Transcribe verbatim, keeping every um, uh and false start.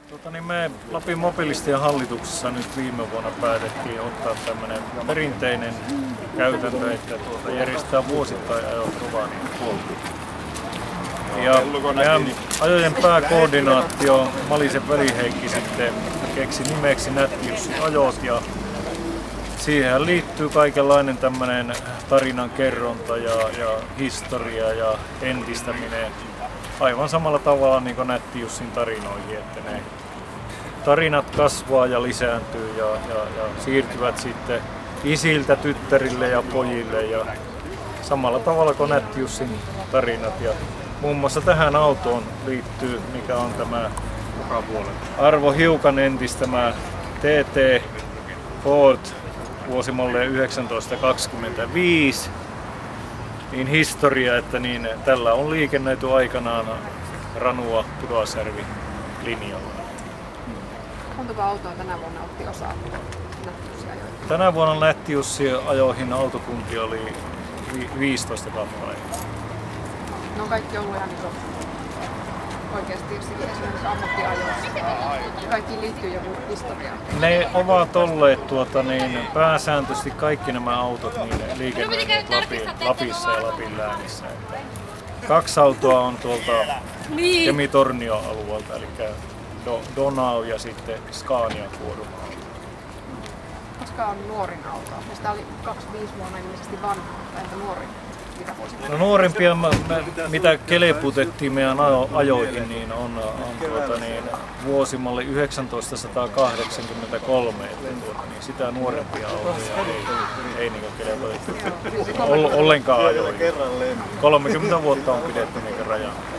Tuota, niin me Lapin mobiilistien hallituksessa nyt viime vuonna päätettiin ottaa tämmöinen perinteinen käytäntö, että tuota järjestetään vuosittain ajot Rovaniemelle. Ja meidän ajojen pääkoordinaatio Malisen Veli-Heikki sitten keksi nimeksi Nätti Jussin ajot, ja siihen liittyy kaikenlainen tämmöinen tarinan kerronta ja, ja historia ja entistäminen aivan samalla tavalla niin kuin Nätti Jussin tarinoihin, että ne tarinat kasvaa ja lisääntyy ja, ja, ja siirtyvät sitten isiltä tyttärille ja pojille ja samalla tavalla kuin Nätti Jussin tarinat. Ja muun muassa tähän autoon liittyy, mikä on tämä Arvo Hiukan entistämä T T Ford vuosimalli yhdeksäntoista kaksikymmentäviisi, niin historia, että niin, tällä on liikennöity aikanaan Ranua Pudasjärvi linjalla. Montako autoa tänä vuonna otti osaa Nätti Jussin ajoihin? Tänä vuonna Nätti Jussin ajoihin autokunti oli viisitoista kappaletta. Ne on kaikki ollut ihan niin oikeasti esimerkiksi ammattiajoissa. Kaikkiin liittyy joku historia. Ne ovat olleet tuota, niin, pääsääntöisesti kaikki nämä autot niin liikennöineet Lapin, Lapissa ja Lapin läänissä. Kaksi autoa on tuolta Kemi-Tornion alueelta, eli Do, Donau ja sitten Scania kuorma. Koska on nuorin auto? Sitä oli kaksikymmentäviisi vuonna ilmeisesti vanha, tai entä nuorin? No, nuorimpia, mitä keleputettiin meidän ajoihin, niin on, on tuota, niin, vuosimalli yhdeksäntoistasataakahdeksankymmentäkolme, että tuota, niin sitä nuorempia autoja ei, ei niin keleputettu ollenkaan ajoihin. kolmekymmentä vuotta on pidetty niin rajan.